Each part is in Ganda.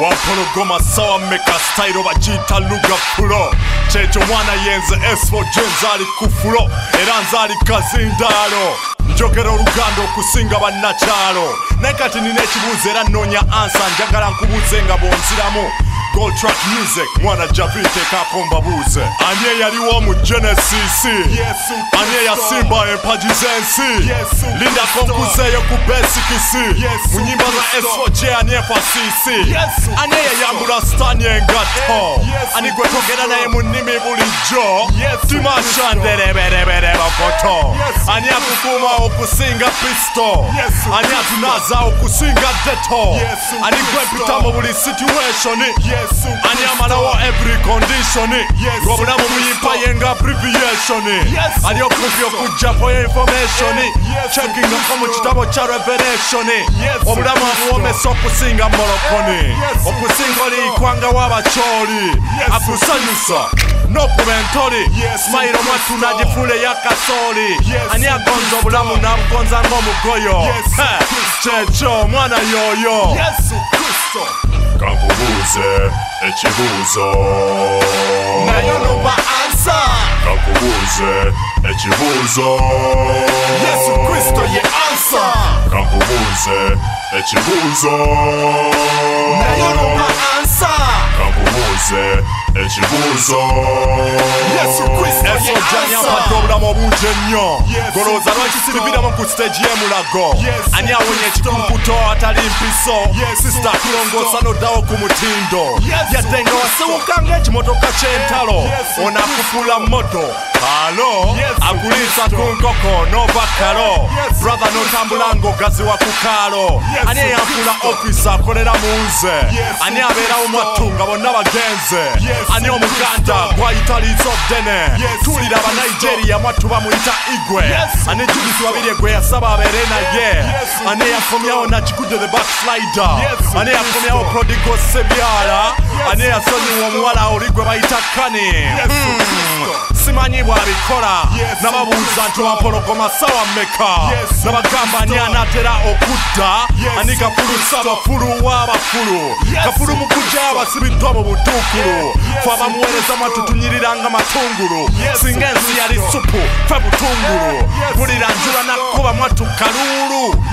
wampologoma sawa meka style bagita luga pulo checho mwana yenze S4J nzali kufulo era nzali kazindalo njogera oluganda okusinga bannakyalo naye kati nina ekibuuzo era nnonya ansa njagala nkubuuze nga bonziramu Gold track music, mwana javite kakomba buze Ani eyaliwo mu Genesis Ani eyasimba empaji z'ensi Linda konkuzeyo ku besikisi Mu nyimba za S4J ani efasisi Ani eyayambula stani engato Ani gwe togera naye mu nnimi bulijjo Timasha ndereberebere bakoto Ani akukuma okusinga pisto Ani atunaza okusinga deto Ani gwe mpita mu buli situation Ani amalawo every condition Ng'obulamu buyimpa yenga abbreviation Ani okumpi okujja for information Checking nga mu kitabo kya revelation Obulamu abuwomesa okusinga molokoni Okusinga oliikwanga w'abakyoli Akusanyusa n'okuba entoli Smile omwattu n'agifuula ey'akasooli Ani agonza obulamu n'abugonza ng'omugoyo Kyekyo mwana yoyo Kankubuuze ekibuuzo nayo noba ansa Kankubuuze ekibuuzo Yesu Kristo ye ansa Kankubuuze ekibuuzo nayo noba ansa Kankubuuze ekibuuzo Yesu Kristo ye ansa Yampadde obulamu obungi ennyo golooza lwaki siriviramu ku stage y'emulago ani awonya ekikulukuto atali mpiso sisita kulongoosa n'oddawo ku mutindo yadde nga wasewuka ng'ekimotoka ky'entalo onakufula moto alo aguliisa ku nkoko n'ovakalo brother n'otambula ng'ogaziwa ku kaalo ani eyanfula office akolera mu nze ani abeerawo mwattu nga bonna bagenze ani omuganda gwayita liiso ddene tuwulira abanigeria mwattu bamuyita igwe ani judisi wabirye gwe yasaba abeere naye ani yakomyawo nakigudde the backslider ani yakomyawo prodigal sebyala ani yasonyiwa omuwala oli gwe bayita kani simanyi bw'abikola nababuuza nti wampologoma sawa mmeka nabagamba ani anaatera okudda ani kafulu sabafulu w'abafulu kafulu mu kujja abasibiddwa mu butuukulu fe abamuweereza mwattu tunyiriranga matungulu singa ensi yali supu fe butungulu mpulira njula nakkuba mwattu kaluulu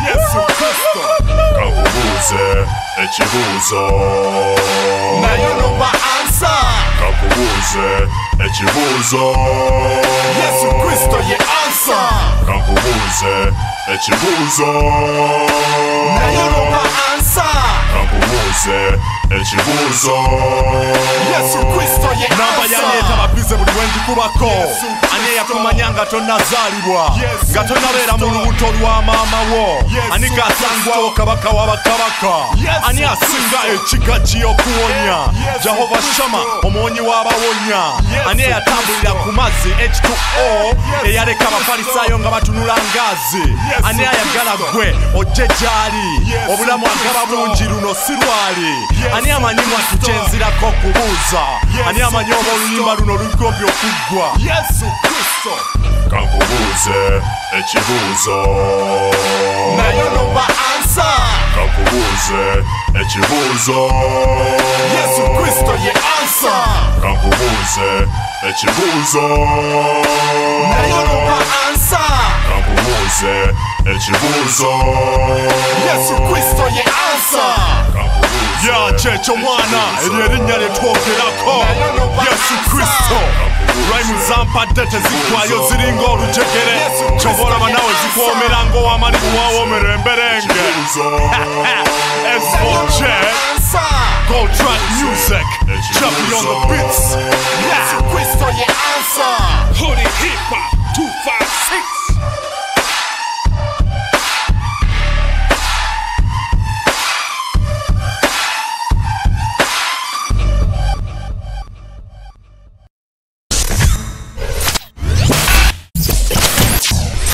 Kankubuuze ekibuuzo nayo noba ansa Kankubuuze ekibuuzo Yesu Kristo ye ansa Kankubuuze ekibuuzo nayo noba ansa Kankubuuze ekibuuzo Yesu Kristo ye ansa namba yaleeta babize buli we ndikubako ani eyakumanya nga tonnazaalibwa nga tonnabeera mu lubuto lwa maama wo ani gasangwawo kabaka w'abakabaka ani asinga ekigagi okuwonya Jehova Shama omuwonyi w'abawonya ani eyatambulira ku mazzi H2O eyaleka abafalisaayo nga batunula ngaazi ani ayagala gwe ojje gy'ali obulamu agaba bungi luno si lwali ani amanyi mwattu kyenzirako okubuuza ani amanyi oba oluyimba luno lugombye okuggwa Yesu Kristo Kankubuuze ekibuuzo nayo noba ansa Kankubuuze ekibuuzo Yesu Kristo ye ansa Kankubuuze ekibuuzo nayo noba ansa Kankubuuze ekibuuzo Yesu Kristo ye ansa Ya kyekyo mwana eryo erinnya lye twogerako Yesu Kristo rhyme zampadde tezigwayo ziringa olujegere ky'oba olaba nawe zikwomera ng'owamalibu wawoomera emberenge S4J Gold track music champion the beats Yesu Kristo ye answer Holy hip hop 256